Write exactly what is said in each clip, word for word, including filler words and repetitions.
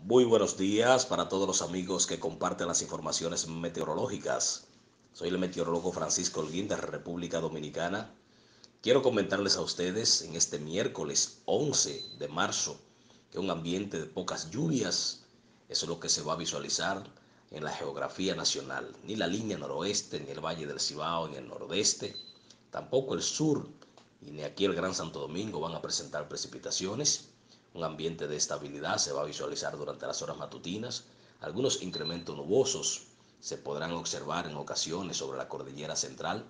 Muy buenos días para todos los amigos que comparten las informaciones meteorológicas. Soy el meteorólogo Francisco Holguín de República Dominicana. Quiero comentarles a ustedes en este miércoles once de marzo que un ambiente de pocas lluvias, eso es lo que se va a visualizar en la geografía nacional. Ni la línea noroeste, ni el Valle del Cibao, ni el nordeste, tampoco el sur, y ni aquí el Gran Santo Domingo van a presentar precipitaciones. Un ambiente de estabilidad se va a visualizar durante las horas matutinas. Algunos incrementos nubosos se podrán observar en ocasiones sobre la cordillera central.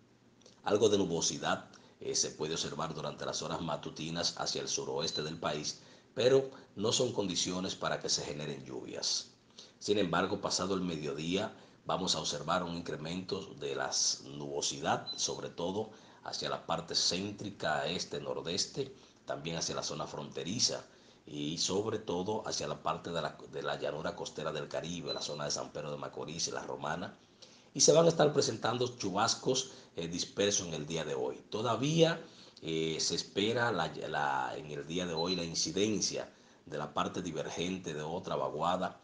Algo de nubosidad eh, se puede observar durante las horas matutinas hacia el suroeste del país, pero no son condiciones para que se generen lluvias. Sin embargo, pasado el mediodía, vamos a observar un incremento de la nubosidad, sobre todo hacia la parte céntrica, este, nordeste, también hacia la zona fronteriza y sobre todo hacia la parte de la, de la llanura costera del Caribe, la zona de San Pedro de Macorís y la Romana. Y se van a estar presentando chubascos eh, dispersos en el día de hoy. Todavía eh, se espera la, la, en el día de hoy la incidencia de la parte divergente de otra vaguada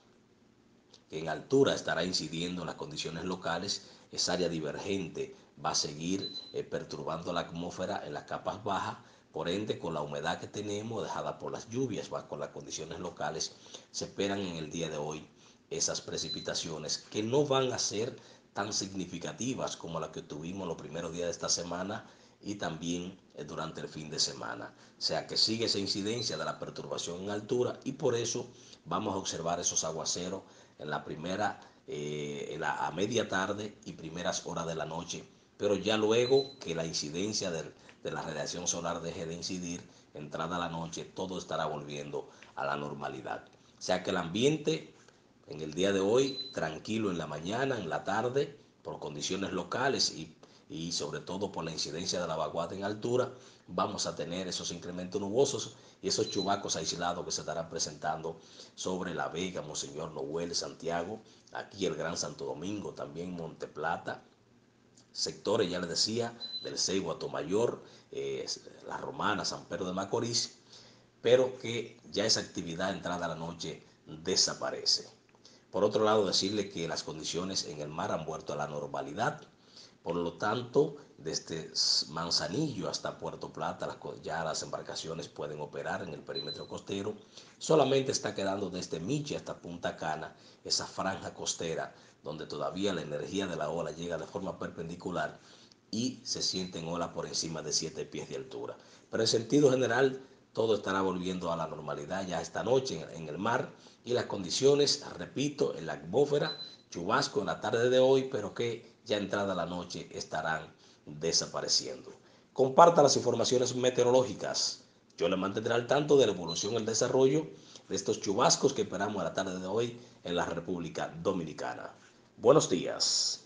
que en altura estará incidiendo en las condiciones locales. Esa área divergente va a seguir eh, perturbando la atmósfera en las capas bajas. Por ende, con la humedad que tenemos dejada por las lluvias, va con las condiciones locales, se esperan en el día de hoy esas precipitaciones que no van a ser tan significativas como las que tuvimos los primeros días de esta semana y también eh, durante el fin de semana. O sea que sigue esa incidencia de la perturbación en altura y por eso vamos a observar esos aguaceros en la primera, eh, en la, a media tarde y primeras horas de la noche, pero ya luego que la incidencia de, de la radiación solar deje de incidir, entrada la noche, todo estará volviendo a la normalidad. O sea que el ambiente en el día de hoy, tranquilo en la mañana, en la tarde, por condiciones locales y, y sobre todo por la incidencia de la vaguada en altura, vamos a tener esos incrementos nubosos y esos chubascos aislados que se estarán presentando sobre La Vega, Monseñor Noel, Santiago, aquí el Gran Santo Domingo, también Monteplata, sectores, ya les decía, del Ceibo a Tomayor, eh, La Romana, San Pedro de Macorís, pero que ya esa actividad entrada a la noche desaparece. Por otro lado, decirle que las condiciones en el mar han vuelto a la normalidad. Por lo tanto, desde Manzanillo hasta Puerto Plata, ya las embarcaciones pueden operar en el perímetro costero. Solamente está quedando desde Miche hasta Punta Cana esa franja costera donde todavía la energía de la ola llega de forma perpendicular y se sienten olas por encima de siete pies de altura. Pero en sentido general, todo estará volviendo a la normalidad ya esta noche en el mar y las condiciones, repito, en la atmósfera, chubasco en la tarde de hoy, pero que ya entrada la noche estarán desapareciendo. Comparta las informaciones meteorológicas. Yo le mantendré al tanto de la evolución y el desarrollo de estos chubascos que esperamos a la tarde de hoy en la República Dominicana. Buenos días.